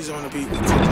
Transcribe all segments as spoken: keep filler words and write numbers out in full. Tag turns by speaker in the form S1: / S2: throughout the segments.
S1: Beezy on the beat.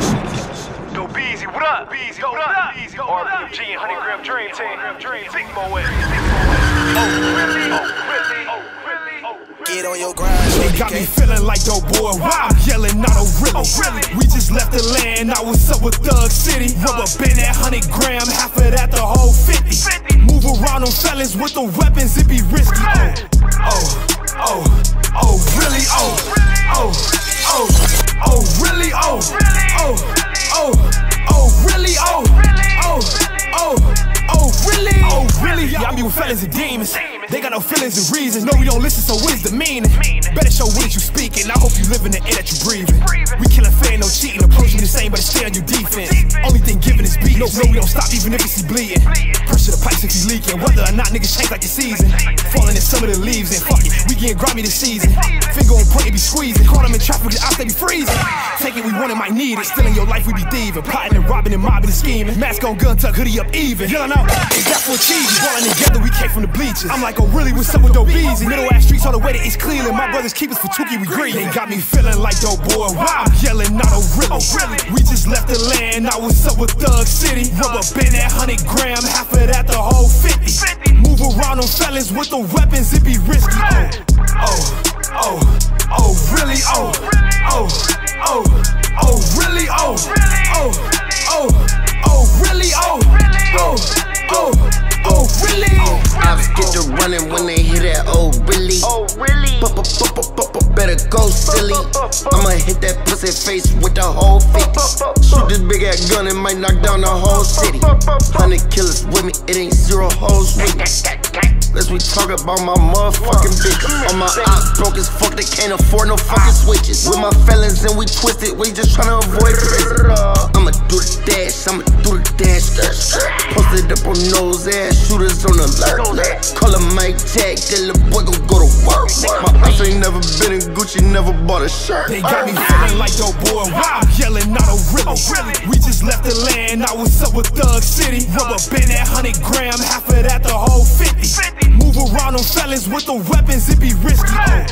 S2: Yo, Beezy, what up? Beezy, what up? Beezy, R P G and one hundred gram Dream Team. Dream Team, Moet. Oh, really? Oh, really? Oh, really? Oh, really?
S1: Get on your grind.
S3: They got me feeling like dope boy. Wow, I'm yelling not a really. Oh, really? We just left the land. Now what's up with Thug City? Rubber band that one hundred gram, half of that the whole fifty. Move around them fellas with the weapons, it be risky. Oh, oh, oh, oh, really? Oh, oh, oh, oh, really? Oh, oh, oh, oh, really? Oh, oh, oh, oh, really? Oh, really? Y'all be with fellas and demons. They got no feelings and reasons. No, we don't listen, so what is the meaning? Better show what you speaking. I hope you live in the air that you breathing. We killing fan, no cheating. Approach me the same, but stay on your defense. Only thing giving is beat. No, no, we don't stop even if you see bleeding. Pressure the pipes if you leaking. Whether or not niggas change like the season. Falling in some of the leaves and fuck it, we getting grimy this season. Finger on point, it be squeezing. Caught them in traffic, the ops they be freezing. Take it, we want it, might need it. Still in your life, we be thieving. Plotting and robbing and mobbing and scheming. Mask on, gun tuck, hoodie up even. Yelling out, is that for cheese? Balling together, we came from the bleachers. I'm like, oh really, what's up with dope Beezy? Middle ass streets all the way to East Cleveland. My brothers keep us for Tukey, we greedy. They got me feeling like dope boy. Wow, I'm yelling not a really. We just left the land, now what's up with Thug City? Rubber band that one hundred gram, half of that the whole fifty. Move around them fellas with the weapons, it be risky. Oh, oh, oh, oh, really? Oh, oh, oh, oh, really? Oh, oh, oh, oh, really? Oh, oh, oh, oh, really?
S4: Ops get to running when they hear that, oh really?
S2: Oh, really?
S4: Better go silly. I'ma hit that pussy face with the whole fifty. Shoot this big ass gun, it might knock down the whole city. Hundred killers with me, it ain't zero hoes with me. Let's we talk about my motherfucking bitch. All my ops broke as fuck, they can't afford no fucking switches. With my felons and we twisted, we just tryna avoid prison. I'ma do the dash, I'ma do the dash. Posted up on nose ass, shooters on alert. Call him Mike Jack, that little boy gon' go to work. My ops ain't never been in Gucci, never bought a shirt.
S3: They got me feeling like dope boy. Wow, I'm yelling not a really. We just left the land, now what's up with Thug City? Rubber band that one hundred gram, half of that the whole fifty. Move around them fellas with the weapons, it be risky.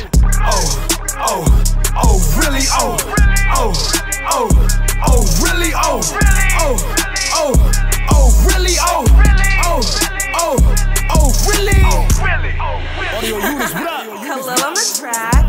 S3: Oh, oh, oh, oh, really? Oh, oh, oh, oh, really? Oh, oh, oh, oh, really? Oh, oh, oh, oh, really? Audio units, what up?
S5: Kahlel on the track.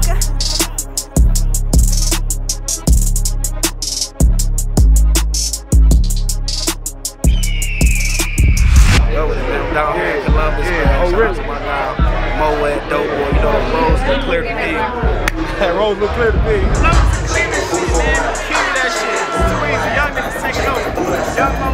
S6: Yo, down here in Columbus, yeah, man. Oh, really? My guy, Moet, dope boy, you know, the roads look clear to me. That roads look clear to me.
S2: Clean that shit, man. Kill that shit. It's too easy. Y'all niggas take it over. Y'all